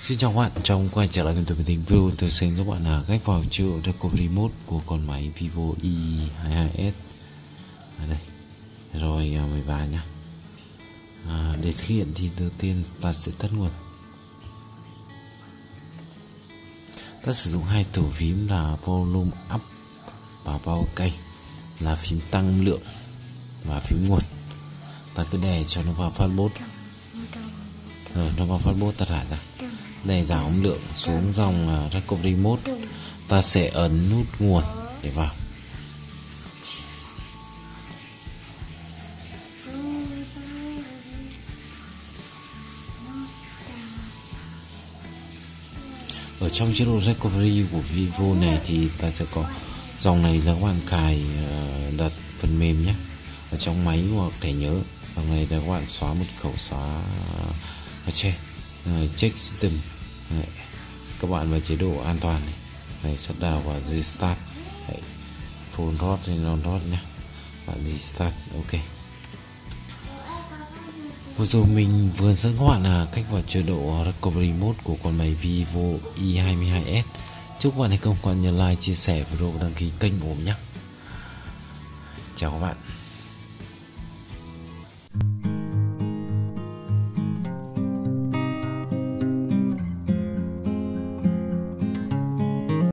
Xin chào các bạn, chào mừng quay trở lại kênh tôi tình View. Tôi sẽ giúp bạn cách vào chế độ recovery mode của con máy Vivo Y22s ở đây rồi mời vào nhé. Để thực hiện thì đầu tiên ta sẽ tắt nguồn. Ta sử dụng hai tổ phím là volume up và power key, là phím tăng lượng và phím nguồn. Ta cứ đè cho nó vào phát bốt, rồi nó vào phát bốt ta thả ra. Đè giảm âm lượng xuống dòng recovery mode, ta sẽ ấn nút nguồn để vào. Ở trong chế độ recovery của Vivo này thì ta sẽ có dòng này là các bạn cài đặt phần mềm nhé, ở trong máy hoặc thẻ nhớ. Dòng này là các bạn xóa mật khẩu, xóa check system. Đấy. Các bạn vào chế độ an toàn này, shutdown và restart. Đấy. Full rot hay non rot nhé, bạn restart. Ok. Vừa rồi mình vừa dẫn các bạn cách vào chế độ recovery mode của con máy Vivo Y22s. Chúc các bạn thành công, quan nhớ like, chia sẻ video và đăng ký kênh của mình nhé. Chào các bạn.